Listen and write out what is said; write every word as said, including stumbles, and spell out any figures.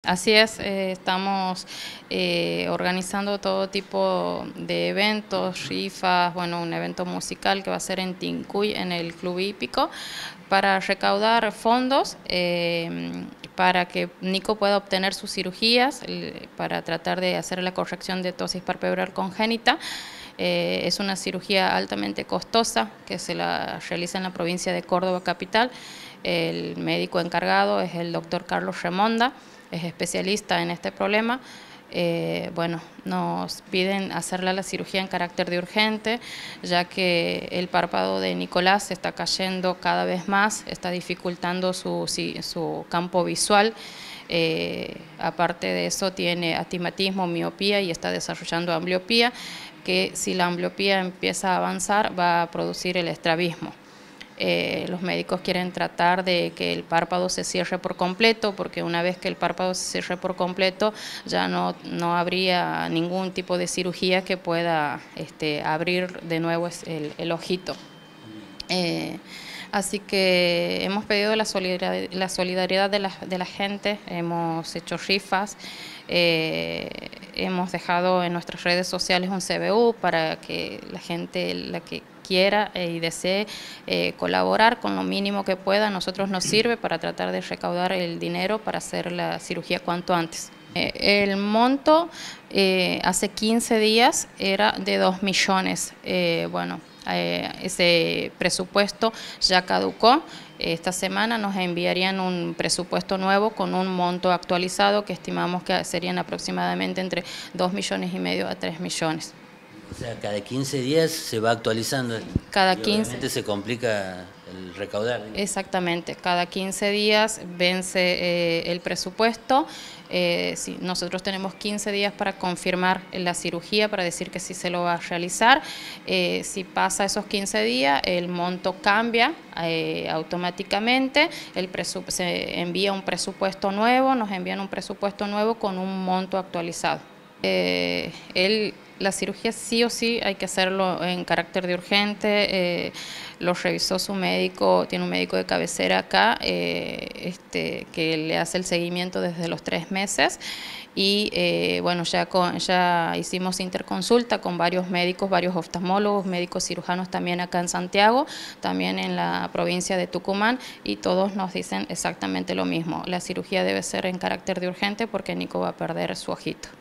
Así es, eh, estamos eh, organizando todo tipo de eventos, rifas, bueno, un evento musical que va a ser en Tincuy, en el Club Hípico, para recaudar fondos eh, para que Nico pueda obtener sus cirugías, eh, para tratar de hacer la corrección de ptosis palpebral congénita. Eh, es una cirugía altamente costosa que se la realiza en la provincia de Córdoba capital. El médico encargado es el doctor Carlos Remonda, es especialista en este problema. Eh, bueno, nos piden hacerle la cirugía en carácter de urgente, ya que el párpado de Nicolás se está cayendo cada vez más, está dificultando su, su campo visual. Eh, aparte de eso tiene astigmatismo, miopía y está desarrollando ambliopía, que si la ambliopía empieza a avanzar va a producir el estrabismo. Eh, los médicos quieren tratar de que el párpado se cierre por completo, porque una vez que el párpado se cierre por completo ya no, no habría ningún tipo de cirugía que pueda este, abrir de nuevo el, el ojito. Eh, así que hemos pedido la solidaridad, la solidaridad de, la, de la gente, hemos hecho rifas, eh, hemos dejado en nuestras redes sociales un C B U para que la gente, la que quiera y desee eh, colaborar con lo mínimo que pueda, a nosotros nos sirve para tratar de recaudar el dinero para hacer la cirugía cuanto antes. Eh, el monto eh, hace quince días era de dos millones, eh, bueno, eh, ese presupuesto ya caducó. Esta semana nos enviarían un presupuesto nuevo con un monto actualizado que estimamos que serían aproximadamente entre dos millones y medio a tres millones. O sea, cada quince días se va actualizando. Cada y quince. Obviamente se complica el recaudar. Exactamente, cada quince días vence eh, el presupuesto. Eh, si nosotros tenemos quince días para confirmar la cirugía, para decir que sí se lo va a realizar. Eh, si pasa esos quince días, el monto cambia eh, automáticamente, el se envía un presupuesto nuevo, nos envían un presupuesto nuevo con un monto actualizado. Eh, el, la cirugía sí o sí hay que hacerlo en carácter de urgente, eh, lo revisó su médico, tiene un médico de cabecera acá, eh, este, que le hace el seguimiento desde los tres meses y eh, bueno, ya, con, ya hicimos interconsulta con varios médicos, varios oftalmólogos, médicos cirujanos también acá en Santiago, también en la provincia de Tucumán, y todos nos dicen exactamente lo mismo, la cirugía debe ser en carácter de urgente porque Nico va a perder su ojito.